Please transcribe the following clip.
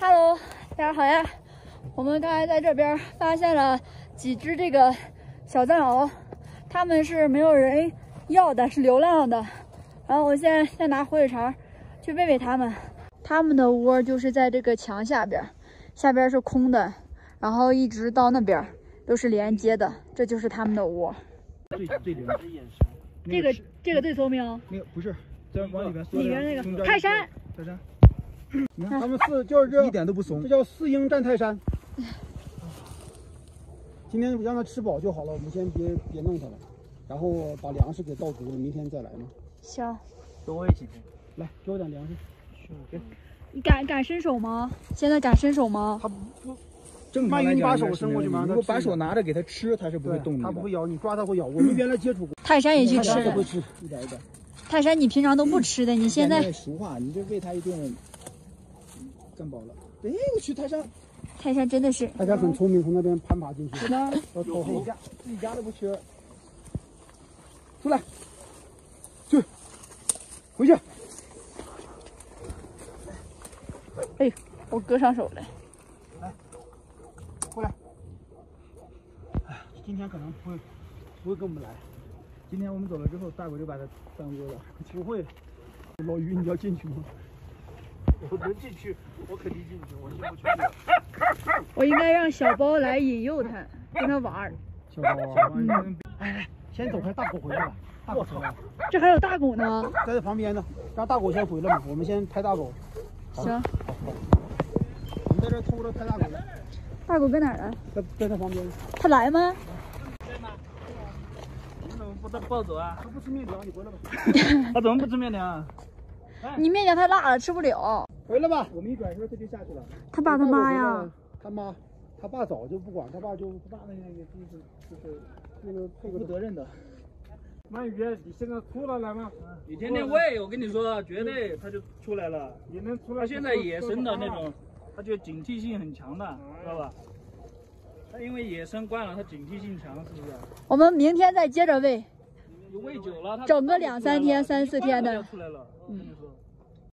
Hello， 大家好呀！我们刚才在这边发现了几只这个小藏獒，它们是没有人要的，是流浪的。然后我现在再拿火腿肠去喂喂它们。它们的窝就是在这个墙下边，下边是空的，然后一直到那边都是连接的，这就是它们的窝。 最灵。 这个最聪明。 那个不是，再往里面缩。 里面那个泰山。 泰山。 你看他们就是这一点都不怂， 这叫4英战泰山。今天让它吃饱就好了，我们先别弄它了，然后把粮食给倒足了，明天再来嘛。 行， 跟我一起来，给我点粮食。 给。 你敢伸手吗？现在敢伸手吗？ 它不， 正常来讲， 万一你把手伸过去嘛， 如果把手拿着给它吃，它是不会动的。 它不会咬你，抓它会咬。我们原来接触过。 泰山也去吃。 它会吃，一点一点。 泰山，你平常都不吃的，你现在熟话，你这喂它一顿，干饱了。哎，我去，泰山真的是。 泰山很聪明，从那边攀爬进去。 是吗？ 要偷后自己家都不吃。 出来，去，回去。 哎，我割上手了。 来，过来。哎，今天可能不会跟我们来。 今天我们走了之后，大狗就把它当窝了。 不会。老于，你要进去吗？ 我能进去，我肯定进去，我进不去。 我应该让小包来引诱它，跟它玩儿。 小包啊，哎，先走开，大狗回来了。大狗回来了。 这还有大狗呢， 在这旁边呢，让大狗先回来嘛。我们先拍大狗。 行。 我们在这偷着拍大狗。 大狗搁哪儿呢？ 在它旁边。 它来吗？ 在吗？你怎么不抱走啊？ 它不吃面条，你回来吧。 它怎么不吃面条啊？ 你面条太辣了，吃不了。 回来吧， 我们一转身它就下去了。 他爸他妈呀？ 他爸早就不管，他爸那个不负责任的。 鳗鱼，你现在出来了吗？ 你天天喂，我跟你说，绝对它就出来了。 也能出来。 它现在野生的那种，它就警惕性很强的，知道吧？它因为野生惯了，它警惕性强，是不是？ 我们明天再接着喂。 你喂久了，它整个2、3天、3、4天的。 出来了，我跟你说。